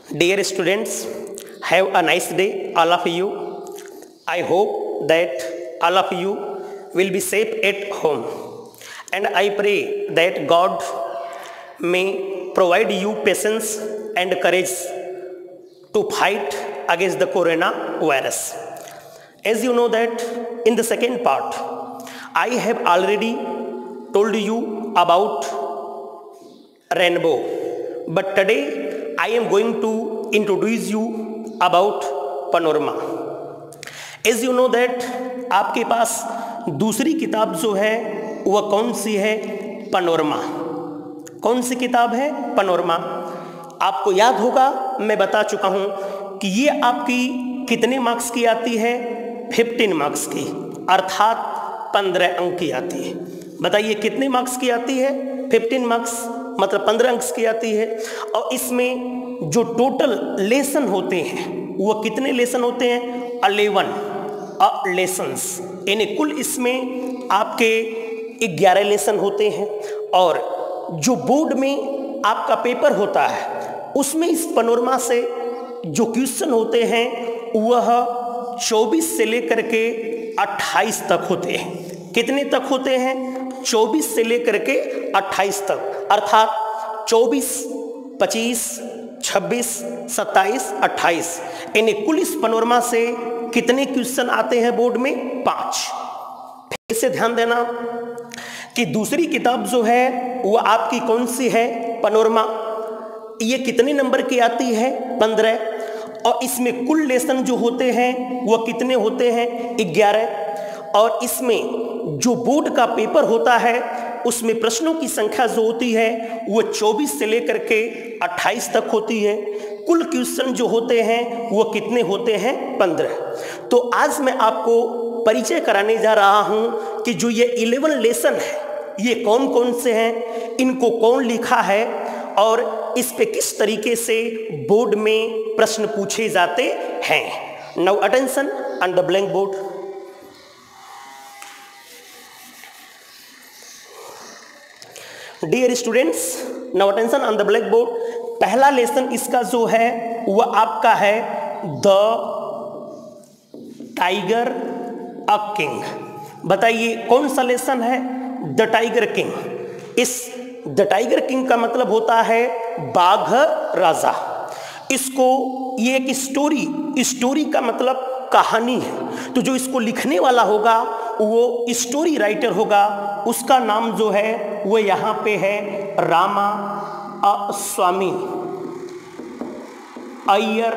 Dear students, have a nice day, all of you. I hope that all of you will be safe at home. And I pray that God may provide you patience and courage to fight against the coronavirus. As you know that in the second part, I have already told you about rainbow. But today I am going to introduce you about panorama. As you know that आपके पास दूसरी किताब जो है वह कौन सी है? Panorama. कौन सी किताब है? पनोरमा। आपको याद होगा, मैं बता चुका हूं कि ये आपकी कितने मार्क्स की आती है? 15 मार्क्स की, अर्थात 15 अंक की आती है। बताइए कितने मार्क्स की आती है? 15 मार्क्स मतलब 15 अंक की आती है। और इसमें जो टोटल लेसन होते हैं वो कितने लेसन होते हैं? 11 लेसन्स, यानी कुल इसमें आपके 11 लेसन होते हैं। और जो बोर्ड में आपका पेपर होता है उसमें इस पनोरमा से जो क्वेश्चन होते हैं वह 24 से लेकर के 28 तक होते हैं। कितने तक होते हैं? 24 से लेकर के 28 तक, अर्थात 24, 25, 26, 27, 28, यानी कुल इस पनोरमा से कितने क्वेश्चन आते हैं बोर्ड में? 5। फिर से ध्यान देना कि दूसरी किताब जो है वह आपकी कौन सी है? पनोरमा। ये कितने नंबर की आती है? 15। और इसमें कुल लेसन जो होते हैं वह कितने होते हैं? 11। और इसमें जो बोर्ड का पेपर होता है उसमें प्रश्नों की संख्या जो होती है वो 24 से लेकर के 28 तक होती है। कुल क्वेश्चन जो होते हैं वो कितने होते हैं? 15। तो आज मैं आपको परिचय कराने जा रहा हूं कि जो ये 11 लेसन है ये कौन कौन से हैं, इनको कौन लिखा है और इस पे किस तरीके से बोर्ड में प्रश्न पूछे जाते हैं। Now attention on the blank board. Dear students, now attention on the black board. पहला लेसन इसका जो है वह आपका है द टाइगर अ किंग। बताइए कौन सा लेसन है? The tiger king. इस द टाइगर किंग का मतलब होता है बाघ राजा। इसको ये एक स्टोरी का मतलब कहानी है। तो जो इसको लिखने वाला होगा वो स्टोरी राइटर होगा, उसका नाम जो है वो यहाँ पे है रामा स्वामी अय्यर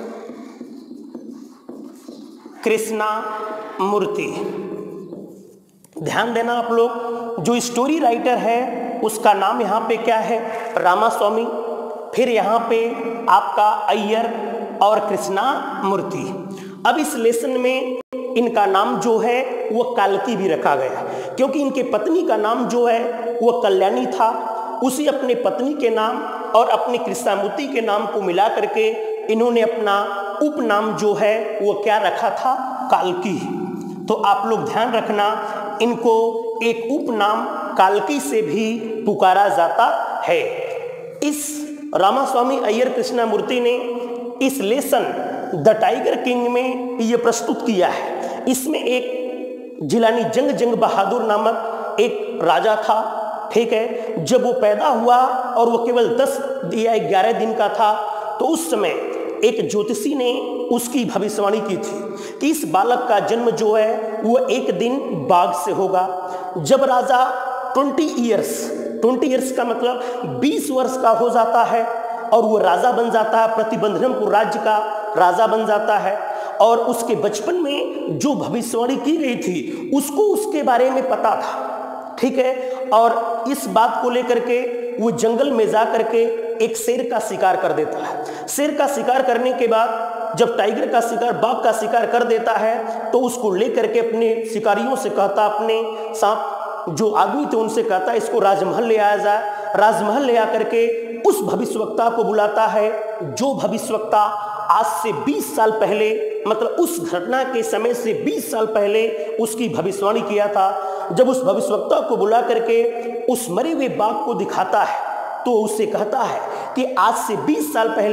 कृष्णा मूर्ति। ध्यान देना आप लोग, जो स्टोरी राइटर है उसका नाम यहाँ पे क्या है? रामास्वामी। फिर यहाँ पे आपका अय्यर और कृष्णा मूर्ति। अब इस लेसन में इनका नाम जो है वो कालकी भी रखा गया क्योंकि इनके पत्नी का नाम जो है वो कल्याणी था। उसी अपने पत्नी के नाम और अपनी कृष्णामूर्ति के नाम को मिला करके इन्होंने अपना उपनाम जो है वो क्या रखा था? कालकी। तो आप लोग ध्यान रखना, इनको एक उपनाम कालकी से भी पुकारा जाता है। इस रामास्वामी अय्यर कृष्णा मूर्ति ने इस लेसन द टाइगर किंग में ये प्रस्तुत किया है। इसमें एक जिलानी जंग बहादुर नामक एक राजा था, ठीक है। जब वो पैदा हुआ और वो केवल 10 या 11 दिन का था तो उस समय एक ज्योतिषी ने उसकी भविष्यवाणी की थी कि इस बालक का जन्म जो है वो एक दिन बाघ से होगा। जब राजा 20 इयर्स का मतलब 20 वर्ष का हो जाता है और वो राजा बन जाता है, प्रतिबंधनपुर राज्य का राजा बन जाता है। और उसके बचपन में जो भविष्यवाणी की गई थी उसको उसके बारे में पता था, ठीक है। और इस बात को लेकर के वो जंगल में जा करके एक शेर का शिकार कर देता है। शेर का शिकार करने के बाद जब टाइगर का शिकार, बाघ का शिकार कर देता है तो उसको लेकर के अपने शिकारियों से कहता, अपने साथ जो आदमी थे उनसे कहता इसको राजमहल ले आया जाए। राजमहल ले आकर के उस भविष्यवक्ता को बुलाता है जो भविष्यवक्ता आज से 20 साल पहले, मतलब उस घटना के समय से 20 साल पहले उसकी भविष्यवाणी किया था। जब उस भविष्यवक्ता को बुला करके उस मरे हुए बाघ को दिखाता है तो उससे कहता है कि आज से 20 साल पहले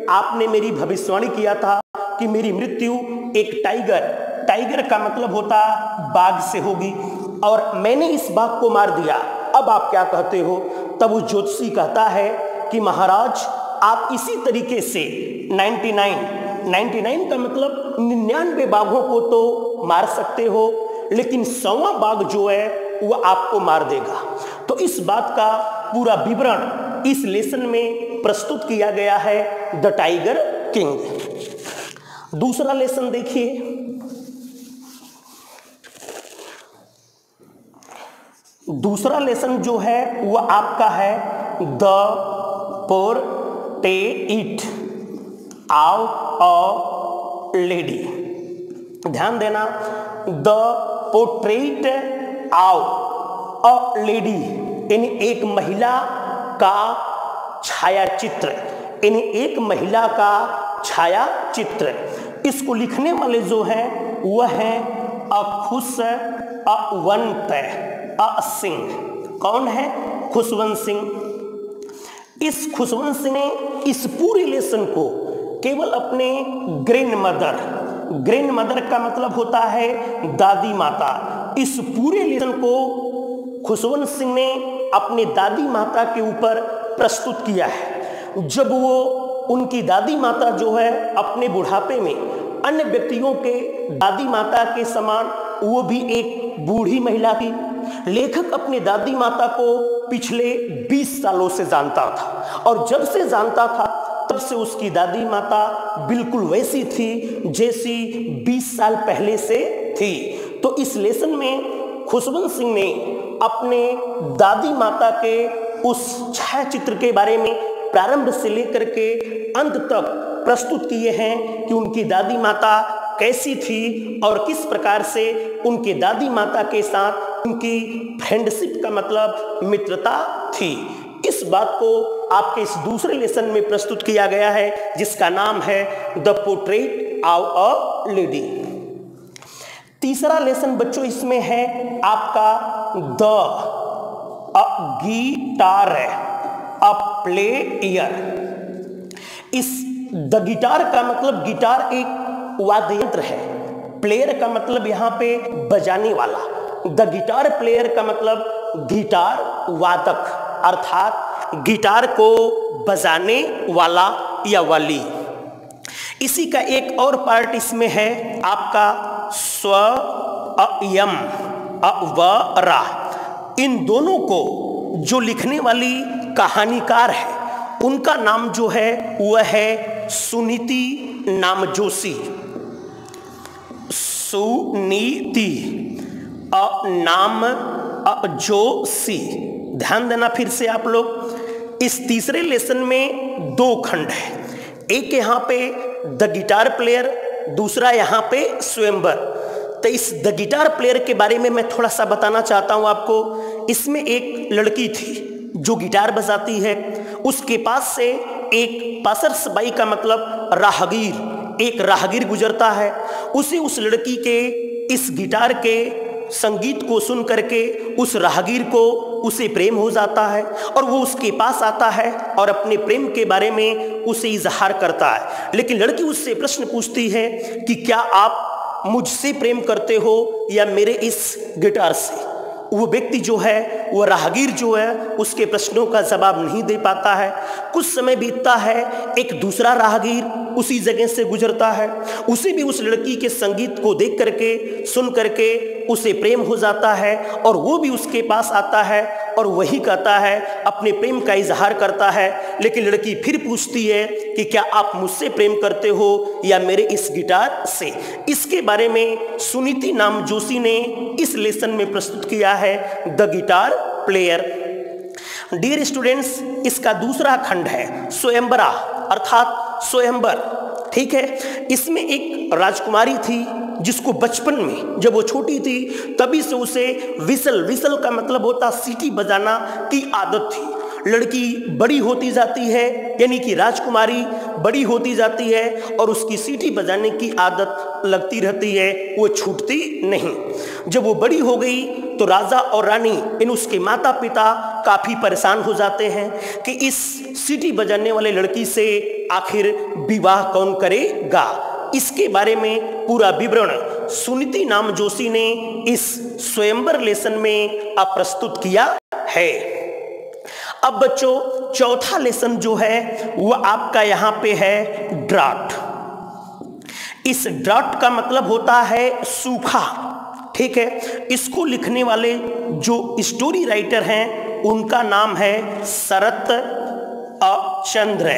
आपने मेरी भविष्यवाणी किया था कि मेरी मृत्यु एक टाइगर का मतलब होता बाघ से होगी, और मैंने इस बाघ को मार दिया, अब आप क्या कहते हो? तब उस ज्योतिषी कहता है कि महाराज आप इसी तरीके से 99 का मतलब 99 बाघों को तो मार सकते हो, लेकिन 100वां बाघ जो है वह आपको मार देगा। तो इस बात का पूरा विवरण इस लेसन में प्रस्तुत किया गया है, द टाइगर किंग। दूसरा लेसन देखिए, दूसरा लेसन जो है वह आपका है the portrait of a lady. ध्यान देना, the portrait of a lady यानी एक महिला का छाया चित्र, यानी एक महिला का छाया चित्र। इसको लिखने वाले जो हैं वह है खुशवंत सिंह। कौन है? खुशवंत सिंह। इस खुशवंत सिंह ने इस पूरे लेसन को केवल अपने ग्रैंड मदर का मतलब होता है दादी माता। इस पूरे लेसन को खुशवंत सिंह ने अपने दादी माता के ऊपर प्रस्तुत किया है। जब वो उनकी दादी माता जो है अपने बुढ़ापे में अन्य व्यक्तियों के दादी माता के समान वो भी एक बूढ़ी महिला थी। लेखक अपनी दादी माता को पिछले 20 सालों से जानता था, और जब से जानता था तब से उसकी दादी माता बिल्कुल वैसी थी जैसी 20 साल पहले से थी। तो इस लेसन में खुशवंत सिंह ने अपने दादी माता के उस छायाचित्र के बारे में प्रारंभ से लेकर के अंत तक प्रस्तुत किए हैं कि उनकी दादी माता कैसी थी और किस प्रकार से उनके दादी माता के साथ उनकी फ्रेंडशिप का मतलब मित्रता थी। इस बात को आपके इस दूसरे लेसन में प्रस्तुत किया गया है, जिसका नाम है the portrait of a lady. तीसरा लेसन बच्चों इसमें है आपका द गिटार अ प्लेयर। इस द गिटार का मतलब गिटार एक वाद्य यंत्र है, प्लेयर का मतलब यहाँ पे बजाने वाला। द गिटार प्लेयर का मतलब गिटार वादक, अर्थात गिटार को बजाने वाला या वाली। इसी का एक और पार्ट इसमें है आपका स्वयं अवरा। इन दोनों को जो लिखने वाली कहानीकार है उनका नाम जो है वह है सुनीति नामजोशी। सुनीति नामजोशी। ध्यान देना फिर से आप लोग, इस तीसरे लेसन में 2 खंड है। एक यहाँ पे द गिटार प्लेयर, दूसरा यहाँ पे स्वयंवर। तो इस द गिटार प्लेयर के बारे में मैं थोड़ा सा बताना चाहता हूँ आपको। इसमें एक लड़की थी जो गिटार बजाती है, उसके पास से एक पासर्सबाई का मतलब राहगीर, एक राहगीर गुजरता है। उसे उस लड़की के इस गिटार के संगीत को सुन करके उस राहगीर को उसे प्रेम हो जाता है, और वो उसके पास आता है और अपने प्रेम के बारे में उसे इजहार करता है। लेकिन लड़की उससे प्रश्न पूछती है कि क्या आप मुझसे प्रेम करते हो या मेरे इस गिटार से? वो व्यक्ति जो है, वो राहगीर जो है, उसके प्रश्नों का जवाब नहीं दे पाता है। कुछ समय बीतता है, एक दूसरा राहगीर उसी जगह से गुजरता है। उसे भी उस लड़की के संगीत को देख करके, सुन करके उसे प्रेम हो जाता है, और वो भी उसके पास आता है और वही कहता है, अपने प्रेम का इजहार करता है। लेकिन लड़की फिर पूछती है कि क्या आप मुझसे प्रेम करते हो या मेरे इस गिटार से? इसके बारे में सुनीति नामजोशी ने इस लेसन में प्रस्तुत किया है, the guitar player. Dear students, इसका दूसरा खंड है स्वयंवरा, अर्थात स्वयंवर। ठीक है, इसमें एक राजकुमारी थी जिसको बचपन में जब वो छोटी थी तभी से उसे विसल का मतलब होता सीटी बजाना की आदत थी। लड़की बड़ी होती जाती है, यानी कि राजकुमारी बड़ी होती जाती है और उसकी सीटी बजाने की आदत लगती रहती है, वो छूटती नहीं। जब वो बड़ी हो गई तो राजा और रानी इन उसके माता पिता काफ़ी परेशान हो जाते हैं कि इस सीटी बजाने वाले लड़की से आखिर विवाह कौन करेगा, इसके बारे में पूरा विवरण सुनीति नाम जोशी ने इस स्वयंवर लेसन में प्रस्तुत किया है। अब बच्चों चौथा लेसन जो है वह आपका यहां पे है ड्राफ्ट। इस ड्राफ्ट का मतलब होता है सूखा, ठीक है। इसको लिखने वाले जो स्टोरी राइटर हैं उनका नाम है शरत चंद्र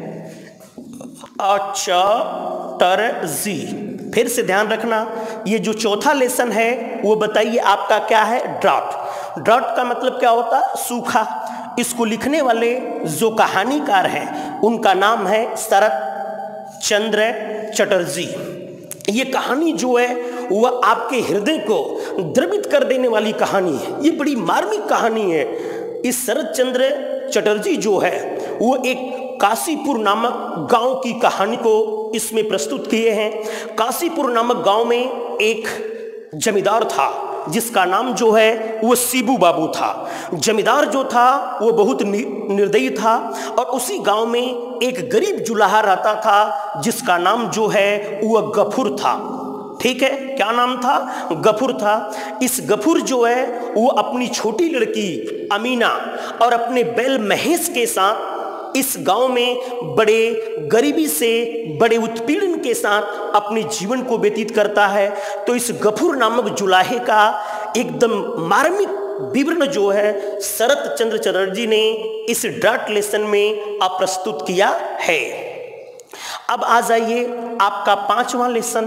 चटर्जी। फिर से ध्यान रखना, ये जो चौथा लेसन है वो बताइए आपका क्या है, ड्राफ्ट। ड्राफ्ट का मतलब क्या होता है, सूखा। इसको लिखने वाले जो कहानीकार हैं उनका नाम है शरत चंद्र चटर्जी। ये कहानी जो है वह आपके हृदय को द्रवित कर देने वाली कहानी है, ये बड़ी मार्मिक कहानी है। इस शरत चंद्र चटर्जी जो है वो एक काशीपुर नामक गांव की कहानी को इसमें प्रस्तुत किए हैं। काशीपुर नामक गांव में एक जमींदार था जिसका नाम जो है वो शिबू बाबू था। जमींदार जो था वो बहुत निर्दयी था और उसी गांव में एक गरीब जुलाहा रहता था जिसका नाम जो है वह गफूर था, ठीक है। क्या नाम था, गफूर था। इस गफूर जो है वो अपनी छोटी लड़की अमीना और अपने बैल महेश के साथ इस गांव में बड़े गरीबी से, बड़े उत्पीड़न के साथ अपने जीवन को व्यतीत करता है। तो इस गफूर नामक जुलाहे का एकदम मार्मिक विवरण जो है शरत चंद्र चटर्जी ने इस ड्राफ्ट लेसन में प्रस्तुत किया है। अब आ जाइए आपका पांचवां लेसन।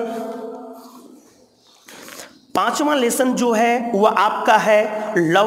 पांचवां लेसन जो है वह आपका है love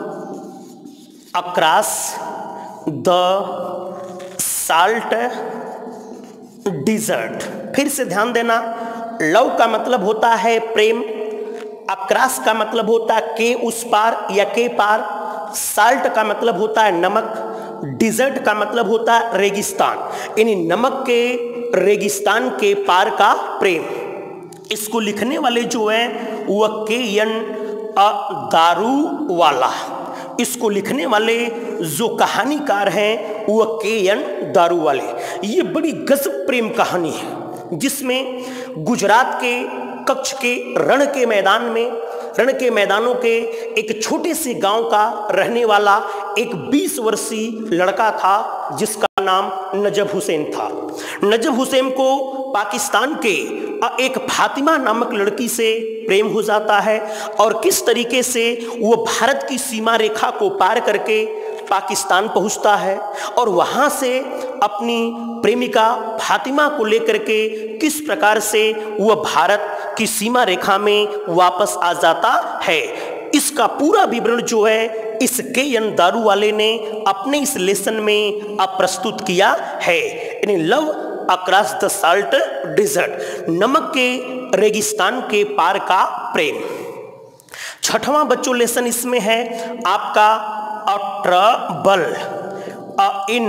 across the salt desert. फिर से ध्यान देना, लव का मतलब होता है प्रेम, अक्रॉस का मतलब होता है के उस पार या के पार, साल्ट का मतलब होता है नमक, डिजर्ट का मतलब होता है रेगिस्तान, यानी नमक के रेगिस्तान के पार का प्रेम। इसको लिखने वाले जो है वह के.एन. दारूवाला। इसको लिखने वाले जो कहानीकार हैं वह के.एन. दारूवाले। ये बड़ी गजब प्रेम कहानी है जिसमें गुजरात के कच्छ के रण के मैदानों के एक छोटे से गांव का रहने वाला एक 20 वर्षीय लड़का था जिसका नाम नजब हुसैन था। नजब हुसैन को पाकिस्तान के एक फातिमा नामक लड़की से प्रेम हो जाता है और किस तरीके से वो भारत की सीमा रेखा को पार करके पाकिस्तान पहुंचता है और वहां से अपनी प्रेमिका फातिमा को लेकर के किस प्रकार से वह भारत की सीमा रेखा में वापस आ जाता है। इसका पूरा विवरण जो है इस के.एन. दारूवाले ने अपने इस लेसन में प्रस्तुत किया है, यानी love across the salt desert, नमक के रेगिस्तान के पार का प्रेम। छठवां बच्चों लेसन इसमें है आपका ट्रबल इन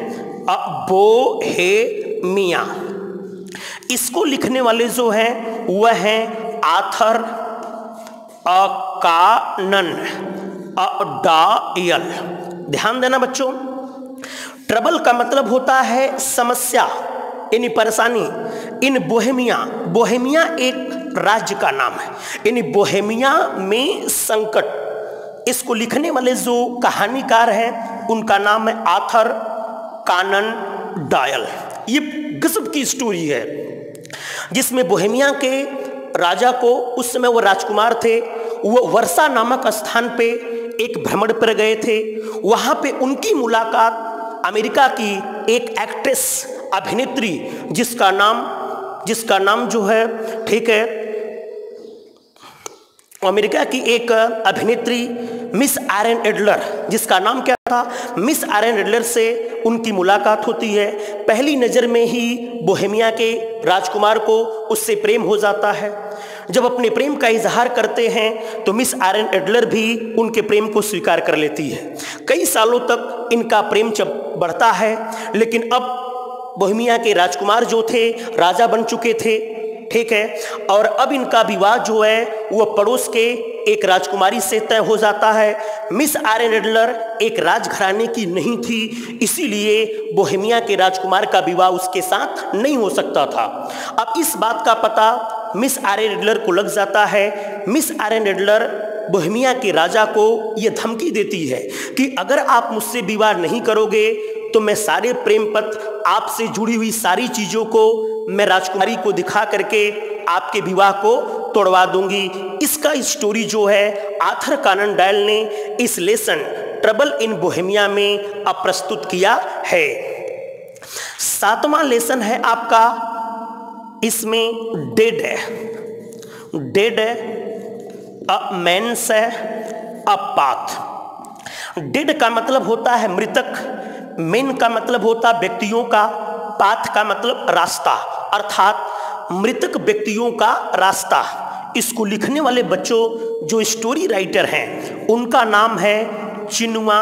बोहेमिया। इसको लिखने वाले जो है वह है आर्थर कानन डॉयल। ध्यान देना बच्चों, ट्रबल का मतलब होता है समस्या यानी परेशानी। इन बोहेमिया, बोहेमिया एक राज्य का नाम है, यानी बोहेमिया में संकट। इसको लिखने वाले जो कहानीकार हैं उनका नाम है आर्थर कानन डॉयल। ये गजब की स्टोरी है जिसमें बोहेमिया के राजा को, उस समय वो राजकुमार थे, वो वर्षा नामक स्थान पे एक भ्रमण पर गए थे। वहां पे उनकी मुलाकात अमेरिका की एक एक्ट्रेस, अभिनेत्री जिसका नाम जो है, ठीक है, अमेरिका की एक अभिनेत्री मिस आयरन एडलर, जिसका नाम क्या था, मिस आयरन एडलर से उनकी मुलाकात होती है। पहली नज़र में ही बोहेमिया के राजकुमार को उससे प्रेम हो जाता है। जब अपने प्रेम का इजहार करते हैं तो मिस आयरन एडलर भी उनके प्रेम को स्वीकार कर लेती है। कई सालों तक इनका प्रेम बढ़ता है, लेकिन अब बोहेमिया के राजकुमार जो थे राजा बन चुके थे, ठीक है, और अब इनका विवाह जो है वह पड़ोस के एक राजकुमारी से तय हो जाता है। मिस आर्यन एडलर एक राजघराने की नहीं थी, इसीलिए बोहेमिया के राजकुमार का विवाह उसके साथ नहीं हो सकता था। अब इस बात का पता मिस आर्यन एडलर को लग जाता है। मिस आर्यन एडलर बोहेमिया के राजा को यह धमकी देती है कि अगर आप मुझसे विवाह नहीं करोगे तो मैं सारे प्रेम पत्र, आपसे जुड़ी हुई सारी चीज़ों को मैं राजकुमारी को दिखा करके आपके विवाह को तोड़वा दूंगी। इसका स्टोरी जो है आर्थर कॉनन डॉयल ने इस लेसन ट्रबल इन बोहेमिया में अब प्रस्तुत किया है। 7वां लेसन है आपका, इसमें डेड है, डेड है, अ मैन्स है, अ पाथ। डेड का मतलब होता है मृतक, मेन का मतलब होता है व्यक्तियों का, पाथ का मतलब रास्ता, अर्थात मृतक व्यक्तियों का रास्ता। इसको लिखने वाले बच्चों जो स्टोरी राइटर हैं उनका नाम है चिनुआ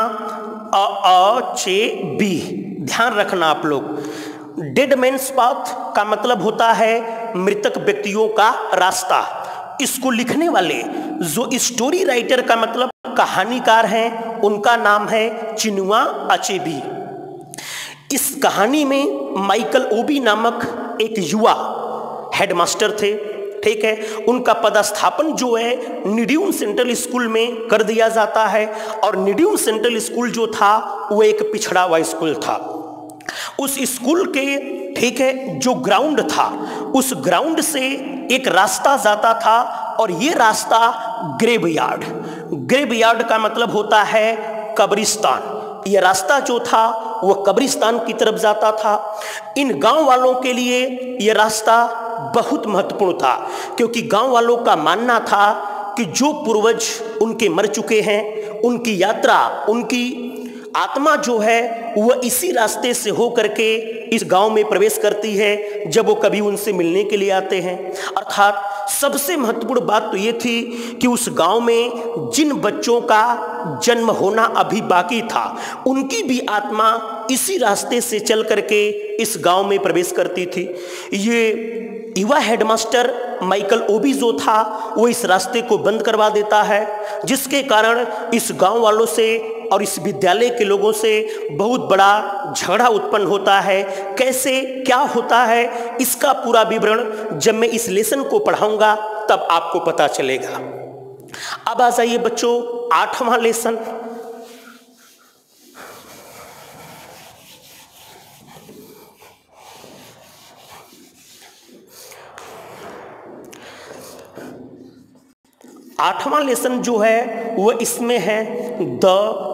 अचेबी। ध्यान रखना आप लोग। डेड मैन्स पाथ का मतलब होता है मृतक व्यक्तियों का रास्ता। इसको लिखने वाले जो स्टोरी राइटर का मतलब कहानीकार हैं उनका नाम है चिनुआ अचेबी। इस कहानी में माइकल ओबी नामक एक युवा हेडमास्टर थे, ठीक है। उनका पदस्थापन जो है निड्यूम सेंट्रल स्कूल में कर दिया जाता है, और निड्यूम सेंट्रल स्कूल जो था वो एक पिछड़ा हुआ स्कूल था। उस स्कूल के, ठीक है, जो ग्राउंड था उस ग्राउंड से एक रास्ता जाता था, और ये रास्ता ग्रेवयार्ड, ग्रेवयार्ड का मतलब होता है कब्रिस्तान। ये रास्ता जो था वो कब्रिस्तान की तरफ जाता था। इन गांव वालों के लिए ये रास्ता बहुत महत्वपूर्ण था, क्योंकि गांव वालों का मानना था कि जो पूर्वज उनके मर चुके हैं उनकी यात्रा, उनकी आत्मा जो है वह इसी रास्ते से हो करके इस गांव में प्रवेश करती है जब वो कभी उनसे मिलने के लिए आते हैं। अर्थात सबसे महत्वपूर्ण बात तो ये थी कि उस गांव में जिन बच्चों का जन्म होना अभी बाकी था उनकी भी आत्मा इसी रास्ते से चल करके इस गांव में प्रवेश करती थी। ये युवा हेडमास्टर माइकल ओबी जो था वो इस रास्ते को बंद करवा देता है, जिसके कारण इस गांव वालों से और इस विद्यालय के लोगों से बहुत बड़ा झगड़ा उत्पन्न होता है। कैसे क्या होता है इसका पूरा विवरण जब मैं इस लेसन को पढ़ाऊंगा तब आपको पता चलेगा। अब आ जाइए बच्चों 8वां लेसन। आठवां लेसन जो है वो इसमें है the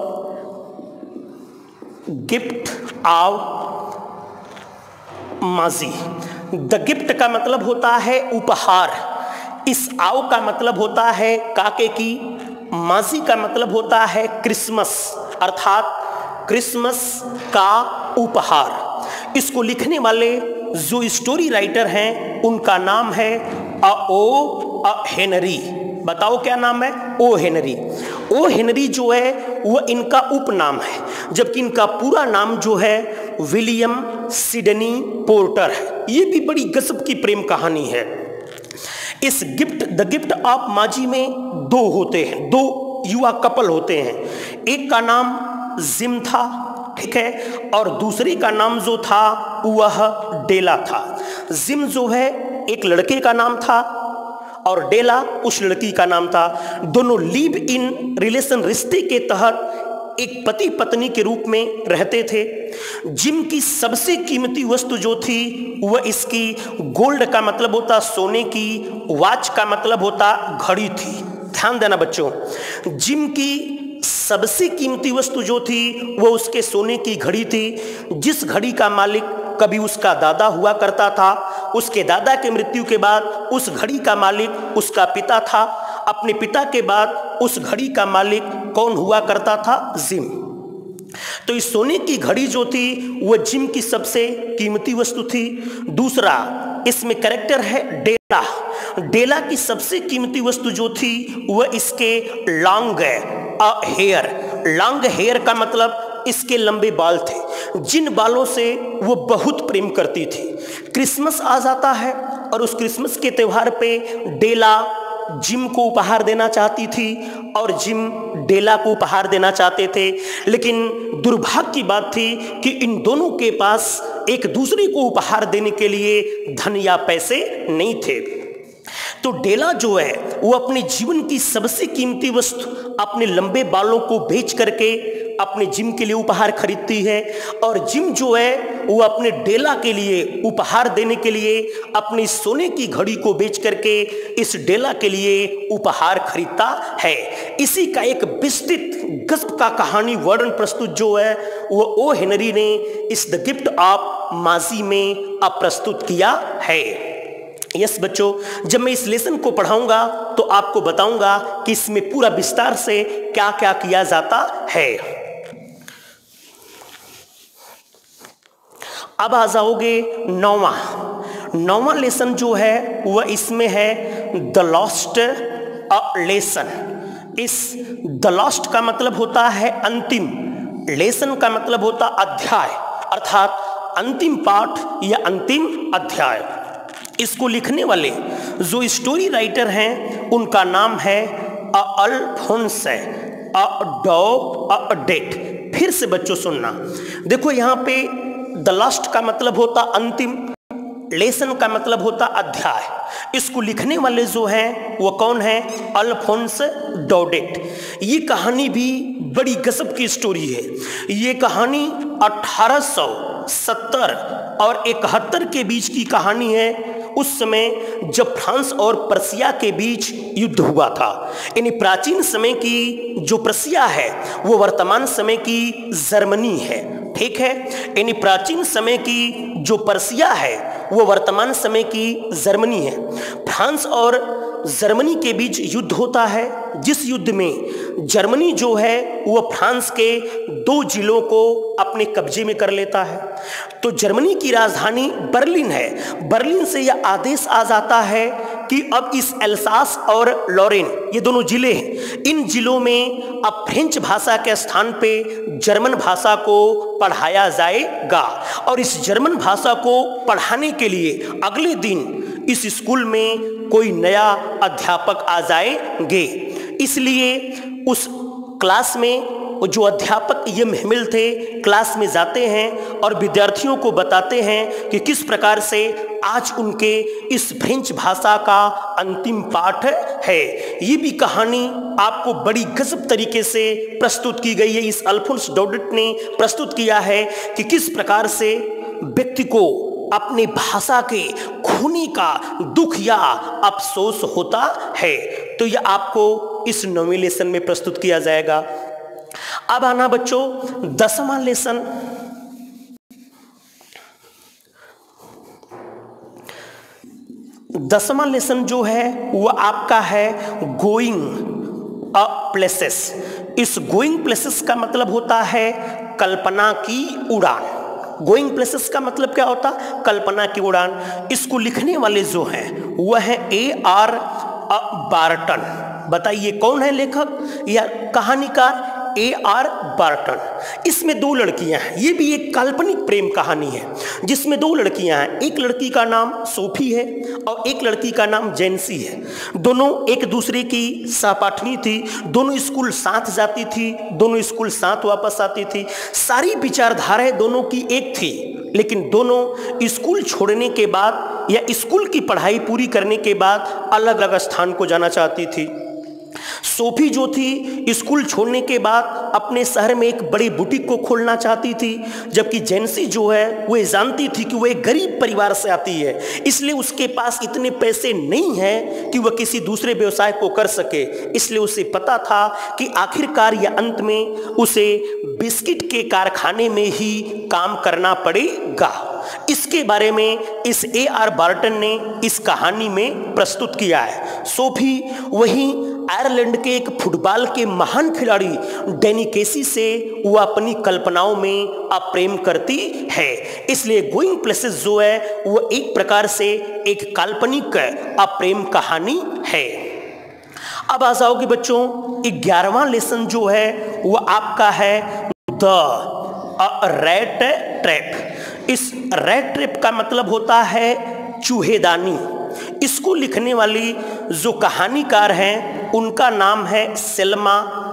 gift of magi. The gift का मतलब होता है उपहार, इस आव का मतलब होता है काके की, माजी का मतलब होता है क्रिसमस, अर्थात क्रिसमस का उपहार। इसको लिखने वाले जो स्टोरी राइटर हैं उनका नाम है ओ हेनरी। बताओ क्या नाम है? O Henry. ओ हेनरी जो है वह इनका उपनाम है, जबकि इनका पूरा नाम जो है विलियम सिडनी पोर्टर है। ये भी बड़ी गजब की प्रेम कहानी है। इस द गिफ्ट ऑफ माजी में दो होते हैं, दो युवा कपल होते हैं। एक का नाम जिम था, ठीक है, और दूसरे का नाम जो था वह डेला था। जिम जो है एक लड़के का नाम था और डेला उस लड़की का नाम था। दोनों लिव इन रिलेशन, रिश्ते के तहत एक पति पत्नी के रूप में रहते थे। जिम की सबसे कीमती वस्तु जो थी वह इसकी गोल्ड का मतलब होता सोने की, वॉच का मतलब होता घड़ी थी। ध्यान देना बच्चों, जिम की सबसे कीमती वस्तु जो थी वो उसके सोने की घड़ी थी, जिस घड़ी का मालिक कभी उसका दादा हुआ करता था। उसके दादा के मृत्यु के बाद उस घड़ी का मालिक उसका पिता था। अपने पिता के बाद उस घड़ी का मालिक कौन हुआ करता था? जिम। तो इस सोने की घड़ी जो थी वह जिम की सबसे कीमती वस्तु थी। दूसरा इसमें कैरेक्टर है डेला। डेला की सबसे कीमती वस्तु जो थी वह इसके लॉन्ग हेयर। लॉन्ग हेयर का मतलब इसके लंबे बाल थे, जिन बालों से वो बहुत प्रेम करती थी। क्रिसमस आ जाता है और उस क्रिसमस के त्यौहार पे डेला जिम को उपहार देना चाहती थी और जिम डेला को उपहार देना चाहते थे, लेकिन दुर्भाग्य की बात थी कि इन दोनों के पास एक दूसरे को उपहार देने के लिए धन या पैसे नहीं थे। तो डेला जो है वो अपने जीवन की सबसे कीमती वस्तु अपने लंबे बालों को बेच करके अपने जिम के लिए उपहार खरीदती है, और जिम जो है वो अपने डेला के लिए उपहार देने के लिए अपनी सोने की घड़ी को बेच करके इस डेला के लिए उपहार खरीदता है। इसी का एक विस्तृत गज़ब का कहानी वर्णन प्रस्तुत जो है वो ओ हेनरी ने इस द गिफ्ट ऑफ माजी में अब प्रस्तुत किया है। यस बच्चों, जब मैं इस लेसन को पढ़ाऊंगा तो आपको बताऊंगा कि इसमें पूरा विस्तार से क्या क्या किया जाता है। अब आ जाओगे नौवां लेसन जो है वह इसमें है द लॉस्ट लेसन। इस द लॉस्ट का मतलब होता है अंतिम, लेसन का मतलब होता अध्याय, अर्थात अंतिम पाठ या अंतिम अध्याय। इसको लिखने वाले जो स्टोरी राइटर हैं उनका नाम है अल्फोंस डेट। फिर से बच्चों सुनना, देखो यहाँ पे द लास्ट का मतलब होता अंतिम, लेसन का मतलब होता अध्याय। इसको लिखने वाले जो हैं वो कौन है? अल्फोंस डोडेट। ये कहानी भी बड़ी गजब की स्टोरी है। ये कहानी 1870 और 71 के बीच की कहानी है। उस समय जब फ्रांस और प्रसिया के बीच युद्ध हुआ था। यानी प्राचीन समय की जो प्रसिया है वो वर्तमान समय की जर्मनी है, ठीक है। यानी प्राचीन समय की जो पर्सिया है वो वर्तमान समय की जर्मनी है। फ्रांस और जर्मनी के बीच युद्ध होता है, जिस युद्ध में जर्मनी जो है वो फ्रांस के 2 जिलों को अपने कब्जे में कर लेता है। तो जर्मनी की राजधानी बर्लिन है। बर्लिन से यह आदेश आ जाता है कि अब इस एल्सास और लॉरेन, ये दोनों जिले हैं, इन जिलों में अब फ्रेंच भाषा के स्थान पे जर्मन भाषा को पढ़ाया जाएगा। और इस जर्मन भाषा को पढ़ाने के लिए अगले दिन इस स्कूल में कोई नया अध्यापक आ जाएंगे। इसलिए उस क्लास में जो अध्यापक ये महमिल थे क्लास में जाते हैं और विद्यार्थियों को बताते हैं कि किस प्रकार से आज उनके इस फ्रेंच भाषा का अंतिम पाठ है। ये भी कहानी आपको बड़ी गजब तरीके से प्रस्तुत की गई है। इस अल्फोंस डोडेट ने प्रस्तुत किया है कि किस प्रकार से व्यक्ति को अपने भाषा के खोने का दुख या अफसोस होता है। तो यह आपको इस 9वें लेसन में प्रस्तुत किया जाएगा। अब आना बच्चों 10वां लेसन। 10वां लेसन जो है वह आपका है गोइंग अ प्लेसेस। इस गोइंग प्लेसेस का मतलब होता है कल्पना की उड़ान। गोइंग प्लेसेस का मतलब क्या होता? कल्पना की उड़ान। इसको लिखने वाले जो हैं वह है A.R. बार्टन। बताइए कौन है लेखक या कहानीकार? A.R. बार्टन। इसमें 2 लड़कियां हैं। ये भी एक काल्पनिक प्रेम कहानी है जिसमें 2 लड़कियां हैं। एक लड़की का नाम सोफी है और एक लड़की का नाम जेंसी है। दोनों एक दूसरे की सहपाठनी थी, दोनों स्कूल साथ जाती थी, दोनों स्कूल साथ वापस आती थी। सारी विचारधाराएं दोनों की एक थी, लेकिन दोनों स्कूल छोड़ने के बाद या स्कूल की पढ़ाई पूरी करने के बाद अलग अलग स्थान को जाना चाहती थी। सोफी जो थी स्कूल छोड़ने के बाद अपने शहर में एक बड़ी बुटीक को खोलना चाहती थी, जबकि जेंसी जो है वो जानती थी कि वो एक गरीब परिवार से आती है, इसलिए उसके पास इतने पैसे नहीं हैं कि वह किसी दूसरे व्यवसाय को कर सके। इसलिए उसे पता था कि आखिरकार या अंत में उसे बिस्किट के कारखाने में ही काम करना पड़ेगा। इसके बारे में इस A.R. बार्टन ने इस कहानी में प्रस्तुत किया है। सोफी वहीं आयरलैंड के एक फुटबॉल के महान खिलाड़ी डैनी केसी से वह अपनी कल्पनाओं में प्रेम करती है। इसलिए गोइंग प्लेसेस जो है वह एक प्रकार से एक काल्पनिक प्रेम कहानी है। अब आ जाओगे बच्चों 11वां लेसन जो है वह आपका है द रैट ट्रैप। इस रैट ट्रैप का मतलब होता है चूहेदानी। इसको लिखने वाली जो कहानीकार हैं उनका नाम है सेल्मा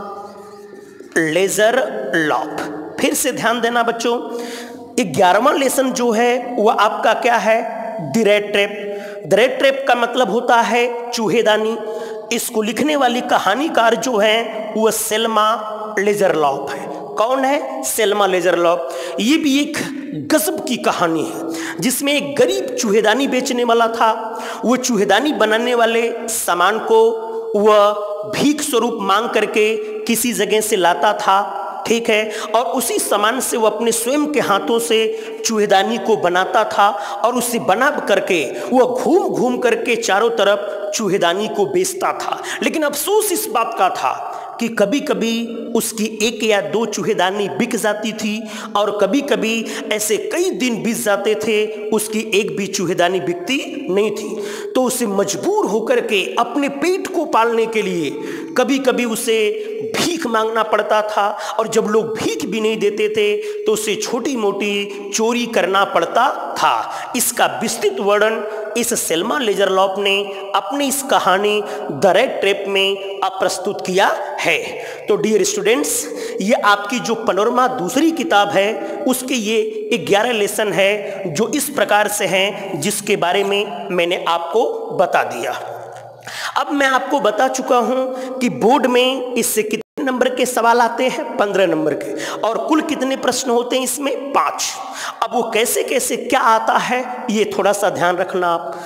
लेज़रलॉफ। फिर से ध्यान देना बच्चों, 11वां लेसन जो है वह आपका क्या है, the rat trap. The rat trap का मतलब होता है चूहेदानी। इसको लिखने वाली कहानीकार जो है वह सेल्मा लेज़रलॉफ है। कौन है? Selma Lagerlof. ये भी एक गजब की कहानी है जिसमें एक गरीब चूहेदानी बेचने वाला था। वो चूहेदानी बनाने वाले सामान को वह भीख स्वरूप मांग करके किसी जगह से लाता था, ठीक है, और उसी सामान से वो अपने स्वयं के हाथों से चूहेदानी को बनाता था और उसे बना करके वह घूम घूम करके चारों तरफ चूहेदानी को बेचता था। लेकिन अफसोस इस बात का था कि कभी कभी उसकी 1 या 2 चूहेदानी बिक जाती थी और कभी कभी ऐसे कई दिन बीत जाते थे उसकी एक भी चूहेदानी बिकती नहीं थी। तो उसे मजबूर होकर के अपने पेट को पालने के लिए कभी कभी उसे भीख मांगना पड़ता था और जब लोग भीख भी नहीं देते थे तो उसे छोटी मोटी चोरी करना पड़ता था। इसका विस्तृत वर्णन इस सेल्मा लेज़रलॉफ ने अपनी इस कहानी द रैट ट्रैप में प्रस्तुत किया है। तो डियर स्टूडेंट्स, ये आपकी जो पैनोरमा दूसरी किताब है उसके ये 11 लेसन है जो इस प्रकार से हैं जिसके बारे में मैंने आपको बता दिया। अब मैं आपको बता चुका हूं कि बोर्ड में इससे कितने नंबर के सवाल आते हैं, 15 नंबर के, और कुल कितने प्रश्न होते हैं इसमें, 5। अब वो कैसे कैसे क्या आता है ये थोड़ा सा ध्यान रखना आप।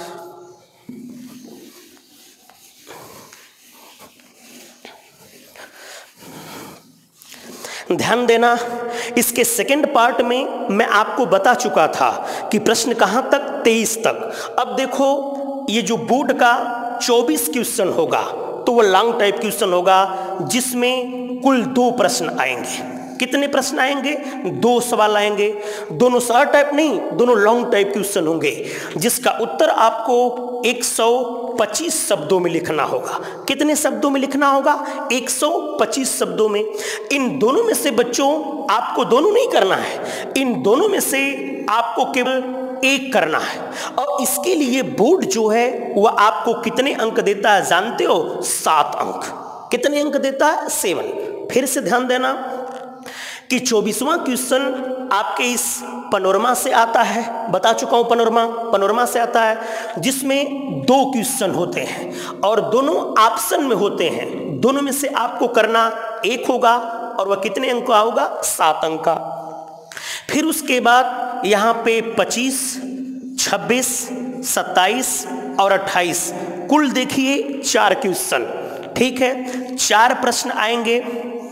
ध्यान देना, इसके सेकंड पार्ट में मैं आपको बता चुका था कि प्रश्न कहां तक, 23 तक। अब देखो ये जो बोर्ड का 24 क्वेश्चन होगा तो वो लॉन्ग टाइप क्वेश्चन होगा जिसमें कुल 2 प्रश्न आएंगे। कितने प्रश्न आएंगे? 2 सवाल आएंगे। दोनों शॉर्ट टाइप नहीं, दोनों लॉन्ग टाइप क्वेश्चन होंगे जिसका उत्तर आपको 125 शब्दों में लिखना होगा। कितने शब्दों में लिखना होगा? 125 शब्दों में। इन दोनों में से बच्चों आपको दोनों नहीं करना है, इन दोनों में से आपको केवल एक करना है। और इसके लिए बोर्ड जो है वह आपको कितने अंक देता है जानते हो? 7 अंक। कितने अंक देता है? 7। फिर से ध्यान देना कि 24वां क्वेश्चन आपके इस पैनोरमा से आता है। बता चुका हूं पैनोरमा से आता है जिसमें 2 क्वेश्चन होते हैं और दोनों ऑप्शन में होते हैं। दोनों में से आपको करना एक होगा और वह कितने अंक का होगा? 7 अंक का। फिर उसके बाद यहाँ पे 25, 26, 27 और 28 कुल देखिए 4 क्वेश्चन, ठीक है। 4 प्रश्न आएंगे,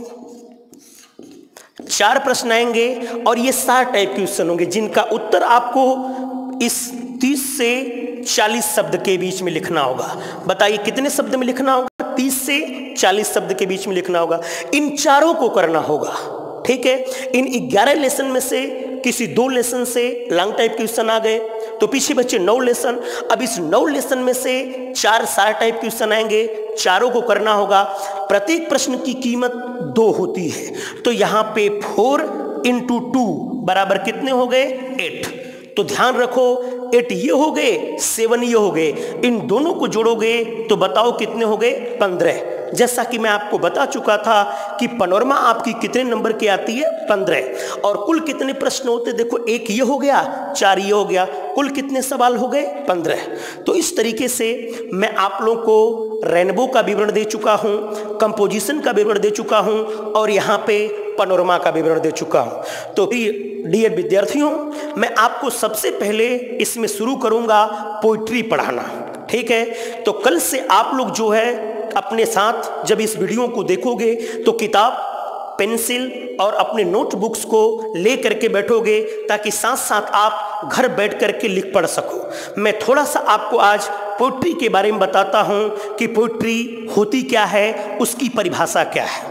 4 प्रश्न आएंगे और ये 60 टाइप क्वेश्चन होंगे जिनका उत्तर आपको इस 30 से 40 शब्द के बीच में लिखना होगा। बताइए कितने शब्द में लिखना होगा? 30 से 40 शब्द के बीच में लिखना होगा। इन चारों को करना होगा, ठीक है। इन 11 लेसन में से किसी 2 लेसन से लॉन्ग टाइप क्वेश्चन आ गए तो पीछे बचे 9 लेसन। अब इस 9 लेसन में से 4 शॉर्ट टाइप क्वेश्चन आएंगे, चारों को करना होगा। प्रत्येक प्रश्न की कीमत 2 होती है तो यहाँ पे 4 × 2 बराबर कितने हो गए? 8। तो ध्यान रखो 8 ये हो गए, 7 ये हो गए, इन दोनों को जोड़ोगे तो बताओ कितने हो गए? 15। जैसा कि मैं आपको बता चुका था कि पैनोरमा आपकी कितने नंबर की आती है? 15। और कुल कितने प्रश्न होते? देखो 1 ये हो गया, 4 ये हो गया, कुल कितने सवाल हो गए? 15। तो इस तरीके से मैं आप लोगों को रेनबो का विवरण दे चुका हूँ, कंपोजिशन का विवरण दे चुका हूँ और यहाँ पे पैनोरमा का विवरण दे चुका हूँ। तो डियर विद्यार्थियों, मैं आपको सबसे पहले इसमें शुरू करूँगा पोइट्री पढ़ाना, ठीक है। तो कल से आप लोग जो है अपने साथ जब इस वीडियो को देखोगे तो किताब, पेंसिल और अपने नोटबुक्स को ले करके बैठोगे ताकि साथ साथ आप घर बैठ करके लिख पढ़ सको। मैं थोड़ा सा आपको आज पोइट्री के बारे में बताता हूं कि पोइट्री होती क्या है, उसकी परिभाषा क्या है।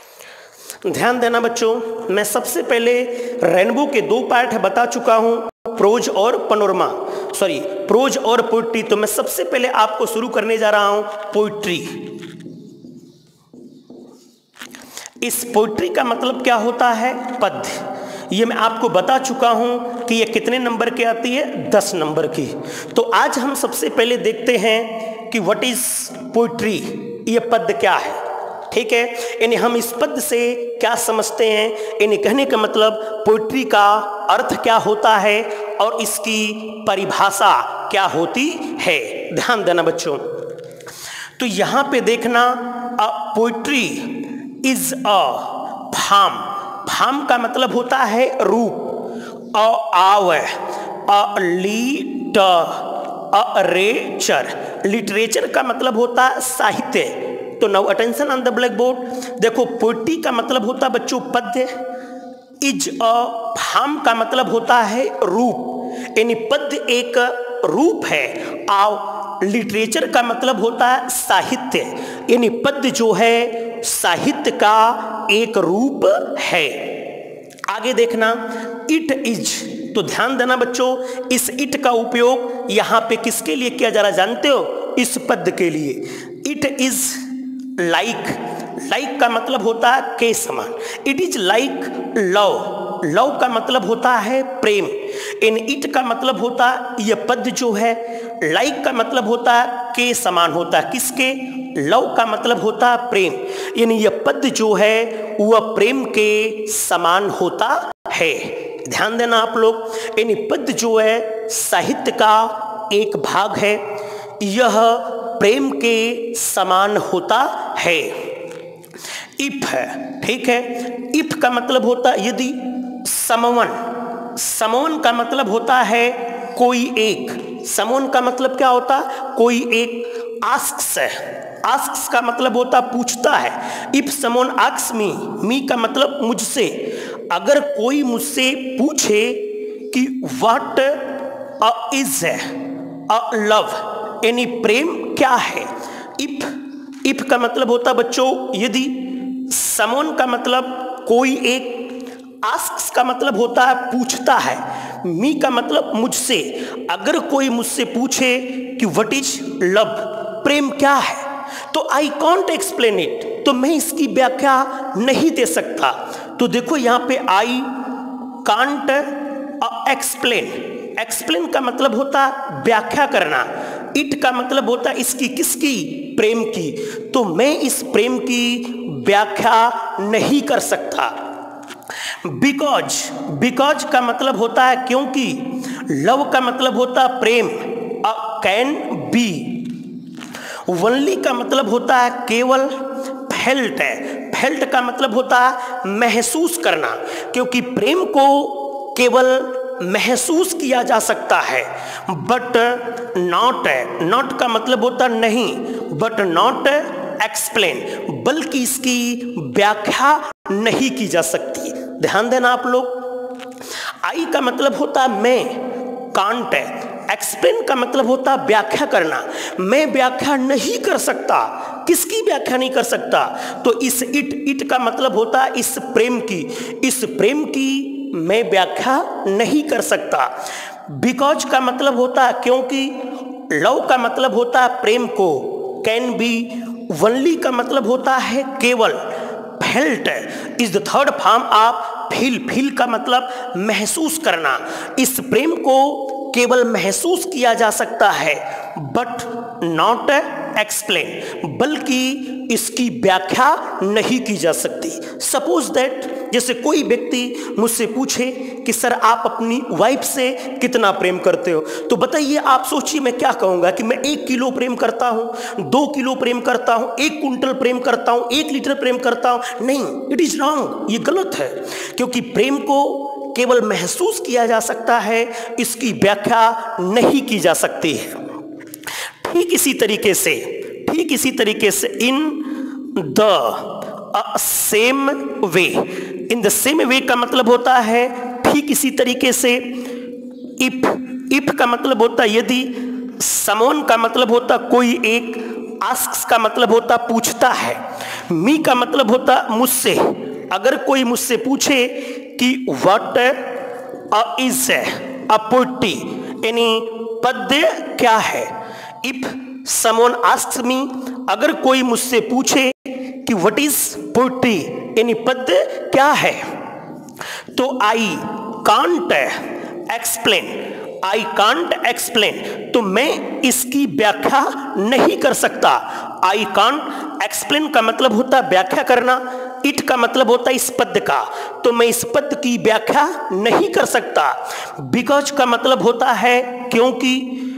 ध्यान देना बच्चों, मैं सबसे पहले रेनबो के 2 पार्ट बता चुका हूं, प्रोज और पनोरमा, सॉरी प्रोज और पोइट्री। तो मैं सबसे पहले आपको शुरू करने जा रहा हूं पोइट्री। इस पोइट्री का मतलब क्या होता है? पद्य। ये मैं आपको बता चुका हूं कि ये कितने नंबर की आती है? 10 नंबर की। तो आज हम सबसे पहले देखते हैं कि व्हाट इज पोइट्री, ये पद्य क्या है। ठीक है, यानी हम इस पद्य से क्या समझते हैं, यानी कहने का मतलब पोइट्री का अर्थ क्या होता है और इसकी परिभाषा क्या होती है। ध्यान देना बच्चों। तो यहां पे देखना, poetry is a form. Form का मतलब होता है रूप। लिटरेचर का मतलब होता है साहित्य। तो now attention on the black board. देखो, पोइट्री का मतलब होता है बच्चों पद्य। इज अ फॉर्म का मतलब होता है रूप, यानी पद्य एक रूप है। लिटरेचर का मतलब होता है साहित्य, यानी पद्य जो है साहित्य का एक रूप है। आगे देखना, इट इज। तो ध्यान देना बच्चों, इस इट का उपयोग यहां पे किसके लिए किया जा रहा है जानते हो? इस पद्य के लिए। It is like. लाइक का मतलब होता है के समान। It is like love. Love का मतलब होता है प्रेम। इन इट का मतलब होता है, यह पद्य जो है, लाइक का मतलब होता है के समान होता है। किसके? लव का मतलब होता है प्रेम, यानी यह पद्य जो है वह प्रेम के समान होता है। ध्यान देना आप लोग, यानी पद्य जो है साहित्य का एक भाग है, यह प्रेम के समान होता है। इफ है, ठीक है। इफ का मतलब होता है यदि। समवन। समवन का मतलब होता है कोई एक। समवन का मतलब क्या होता है? कोई एक। आस्क्स है, आस्क्स का मतलब होता पूछता है। इफ समवन आस्क्स मी का मतलब मुझसे। अगर कोई मुझसे पूछे कि व्हाट इज अ लव, यानी प्रेम क्या है। इफ का मतलब होता बच्चों यदि। समवन का मतलब कोई एक। आस्क्स का मतलब होता है पूछता है। मी का मतलब मुझसे। अगर कोई मुझसे पूछे कि व्हाट इज लव, प्रेम क्या है, तो आई कॉन्ट एक्सप्लेन इट, तो मैं इसकी व्याख्या नहीं दे सकता। तो देखो यहां पे आई कांट एक्सप्लेन। एक्सप्लेन का मतलब होता है व्याख्या करना। इट का मतलब होता है इसकी, किसकी? प्रेम की। तो मैं इस प्रेम की व्याख्या नहीं कर सकता। बिकॉज का मतलब होता है क्योंकि। लव का मतलब होता है प्रेम। Can be. ओनली का मतलब होता है केवल। फेल्ट है, फेल्ट का मतलब होता है महसूस करना, क्योंकि प्रेम को केवल महसूस किया जा सकता है। बट नॉट है, नॉट का मतलब होता नहीं, बट नॉट एक्सप्लेन, बल्कि इसकी व्याख्या नहीं की जा सकती। ध्यान देना आप लोग। आई का मतलब होता है मैं। कांट है। एक्सप्लेन का मतलब होता है व्याख्या करना। मैं व्याख्या नहीं कर सकता। किसकी व्याख्या नहीं कर सकता? तो इस इट का मतलब होता है इस प्रेम की। इस प्रेम की मैं व्याख्या नहीं कर सकता। बिकॉज का मतलब होता है क्योंकि। लव का मतलब होता है प्रेम को। Can be. ओनली का मतलब होता है केवल। Felt is the third form of feel. Feel का मतलब महसूस करना। इस प्रेम को केवल महसूस किया जा सकता है, बट नॉट एक्सप्लेन, बल्कि इसकी व्याख्या नहीं की जा सकती। सपोज दैट, जैसे कोई व्यक्ति मुझसे पूछे कि सर आप अपनी वाइफ से कितना प्रेम करते हो, तो बताइए, आप सोचिए मैं क्या कहूँगा कि मैं 1 किलो प्रेम करता हूँ, 2 किलो प्रेम करता हूँ, 1 कुंटल प्रेम करता हूँ, 1 लीटर प्रेम करता हूँ। नहीं, इट इज रॉन्ग, ये गलत है, क्योंकि प्रेम को केवल महसूस किया जा सकता है, इसकी व्याख्या नहीं की जा सकती है। ठीक इसी तरीके से in the same way. In the same way का मतलब होता है ठीक इसी तरीके से। इफ का मतलब होता है यदि। समवन का मतलब होता कोई एक। आस्क्स का मतलब होता पूछता है। मी का मतलब होता मुझसे। अगर कोई मुझसे पूछे कि व्हाट इज अ पोएट्री यानी पद्य क्या है। इफ समवन आस्क्स मी, अगर कोई मुझसे पूछे कि व्हाट इज पोएट्री यानी पद्य क्या है, तो आई कांट एक्सप्लेन, तो मैं इसकी व्याख्या नहीं कर सकता। आई कांट एक्सप्लेन का मतलब होता है व्याख्या करना, इट का मतलब होता है इस पद्य का, तो मैं इस पद्य की व्याख्या नहीं कर सकता। बिकॉज का मतलब होता है क्योंकि,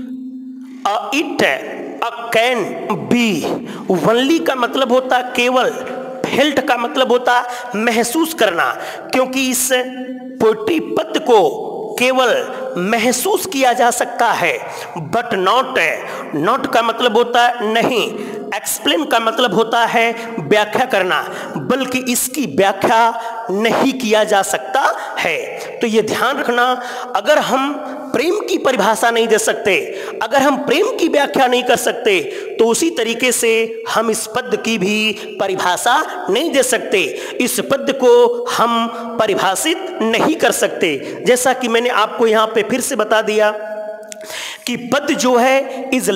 इट कैन बी, ओनली का मतलब होता है केवल, फेल्ट का मतलब होता है महसूस करना, क्योंकि इस पोएट्री पद्य को केवल महसूस किया जा सकता है। बट नॉट का मतलब होता है नहीं, एक्सप्लेन का मतलब होता है व्याख्या करना, बल्कि इसकी व्याख्या नहीं किया जा सकता है। तो ये ध्यान रखना, अगर हम प्रेम की परिभाषा नहीं दे सकते, अगर हम प्रेम की व्याख्या नहीं कर सकते, तो उसी तरीके से हम इस पद्य की भी परिभाषा नहीं दे सकते, इस पद्य को हम परिभाषित नहीं कर सकते। जैसा कि मैंने आपको यहाँ पे फिर से बता दिया कि पद्य जो है is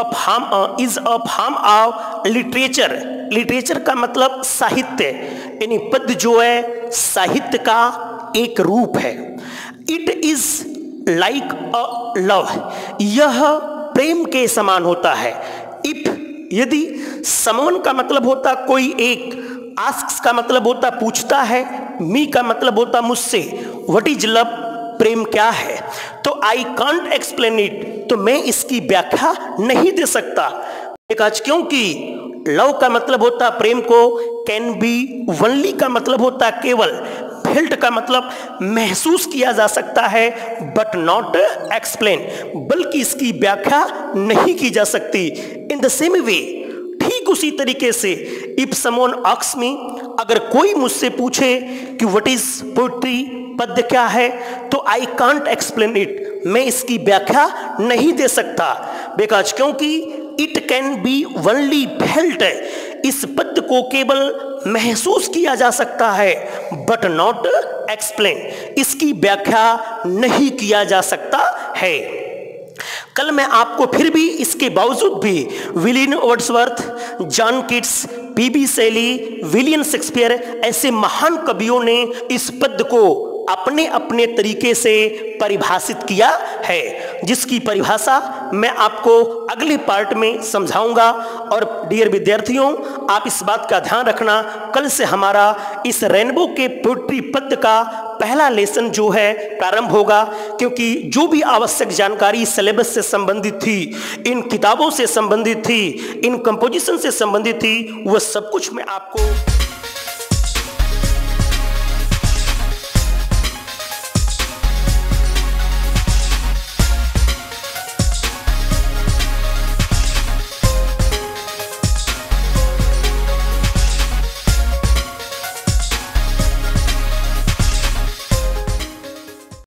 a form of literature का मतलब साहित्य, यानी पद्य जो है साहित्य का एक रूप है। It is like a love, यह प्रेम के समान होता है। इफ यदि समवन का मतलब होता कोई एक, आस्क्स का मतलब होता पूछता है, मी का मतलब होता मुझसे, व्हाट इज लव प्रेम क्या है, तो आई कांट एक्सप्लेन इट, तो मैं इसकी व्याख्या नहीं दे सकता। क्योंकि लव का मतलब होता प्रेम को, कैन बी ओनली का मतलब होता केवल, फेल्ट का मतलब महसूस किया जा सकता है, बट नॉट एक्सप्लेन, बल्कि इसकी व्याख्या नहीं की जा सकती। इन द सेम वे, ठीक उसी तरीके से, इफ समवन आस्क्स मी, अगर कोई मुझसे पूछे कि व्हाट इज पोएट्री पद्य क्या है, तो आई कांट एक्सप्लेन इट, मैं इसकी व्याख्या नहीं दे सकता। बिकॉज क्योंकि it can be only felt, इस पद्य को केवल महसूस किया जा सकता है, बट नॉट एक्सप्लेन, इसकी व्याख्या नहीं किया जा सकता है। कल मैं आपको फिर भी इसके बावजूद भी William Wordsworth, John Keats, PB Shelley, William Shakespeare ऐसे महान कवियों ने इस पद्य को अपने अपने तरीके से परिभाषित किया है, जिसकी परिभाषा मैं आपको अगले पार्ट में समझाऊंगा। और डियर विद्यार्थियों, आप इस बात का ध्यान रखना, कल से हमारा इस रेनबो के पोएट्री पद्य का पहला लेसन जो है प्रारंभ होगा, क्योंकि जो भी आवश्यक जानकारी सिलेबस से संबंधित थी, इन किताबों से संबंधित थी, इन कंपोजिशन से संबंधित थी, वह सब कुछ मैं आपको